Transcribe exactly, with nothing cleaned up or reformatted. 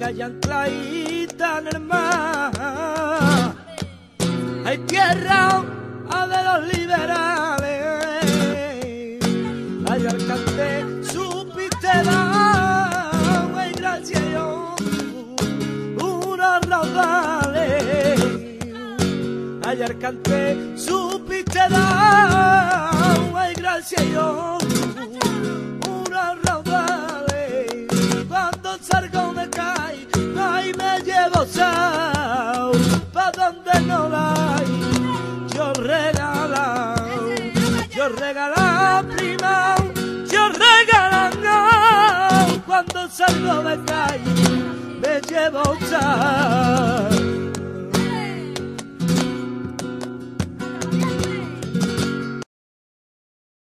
hay ancladita en el mar, hay tierra de los liberales, hay alcance, supiste dar, hay gracia yo, unos raudales, hay alcance, supiste dar, hay gracia yo, unos raudales, cuando salgo me cae, ahí me llevo sao, pa' donde no la hay. Yo regala, yo regala prima, yo regala cuando salgo de calle, me llevo chao.